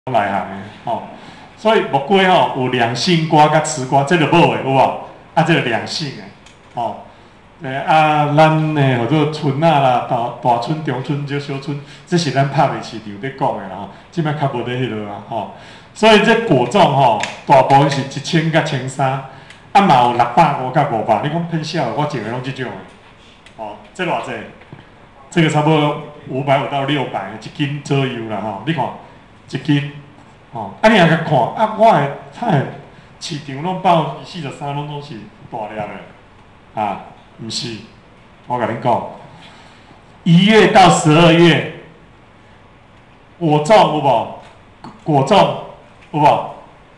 来行的吼。所以木瓜吼有凉性瓜甲雌瓜，这个无的有无？啊，这个凉性的吼。咱的或者春啊啦、大春、中春、这小春，这是咱拍卖市场咧讲的啦吼。即摆较无咧迄落啊吼。所以这果种吼，大部分是1000甲1300，啊嘛有650甲500。你讲偏少的，我种的拢即种的。哦，这偌济？这个差不多550到600，一斤左右啦吼。你看一斤。哦，啊，你也甲看，啊，我的市场拢报43，拢是大粒的，啊，毋是，我甲恁讲，1月到12月，果种有无？果种有无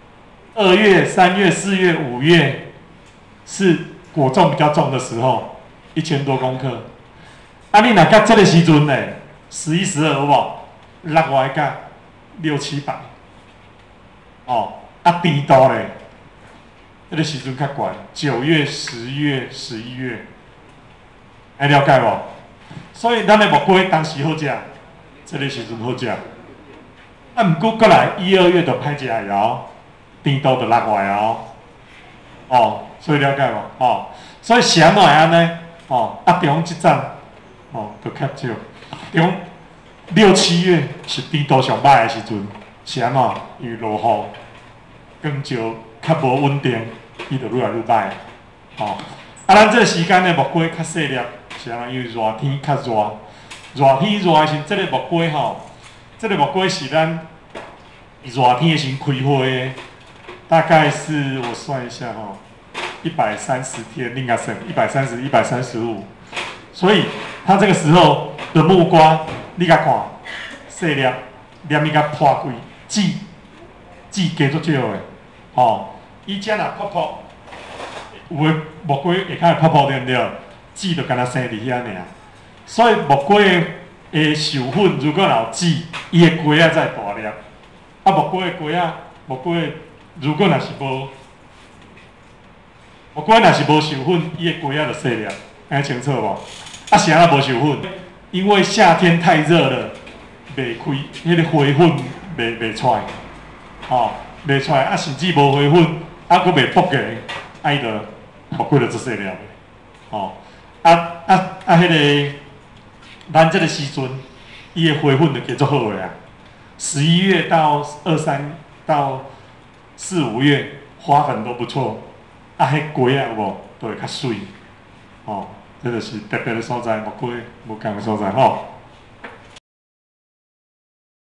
？2月、3月、4月、5月是果种比较重的时候，1000多公克。啊，你若甲这个时阵呢，11、12有无？600甲600、700。哦，啊，甜度咧，迄个时阵较悬，9月、10月、11月，会了解无？所以咱的木瓜当时好食，这个时阵好食。啊，毋过过来1、2月就歹食的哦，甜度就6块哦。哦，所以了解无？哦，所以是安怎会安尼？哦，啊，中即站，哦，就较少。中6、7月是甜度上歹的时阵。是安怎？因为落雨，光照较无稳定，伊就愈来愈歹。吼，啊，咱这个时间的木瓜较细粒，是安怎？因为热天较热，热天热的时，这个木瓜吼，这个木瓜是咱热天的时开花的，大概是我算一下吼，130天，应该算130、135，所以它这个时候的木瓜，你甲看，细粒，粒伊甲破开。籽加足少的，吼，伊只若泡泡，有诶木瓜下骹会泡泡对毋对？籽就敢若生伫遐尔，所以木瓜的授粉如果有籽，伊的瓜仔才会大粒。啊，木瓜的瓜仔，木瓜如果若是无，木瓜若是无授粉，伊的瓜仔就细粒，安尼清楚无？啊，是安怎无授粉？因为夏天太热了，袂开，迄个花粉。袂出来，吼，袂出来，啊，甚至无花粉，啊，佫袂卜个，啊，伊就木瓜就做细粒的，吼，迄个，咱这个时阵，伊的花粉就加足好个啊。11月到23到4、5月，花粉都不错，啊，迄瓜啊有无，都会较水，吼，这就是特别的所在，木瓜无共的所在，吼。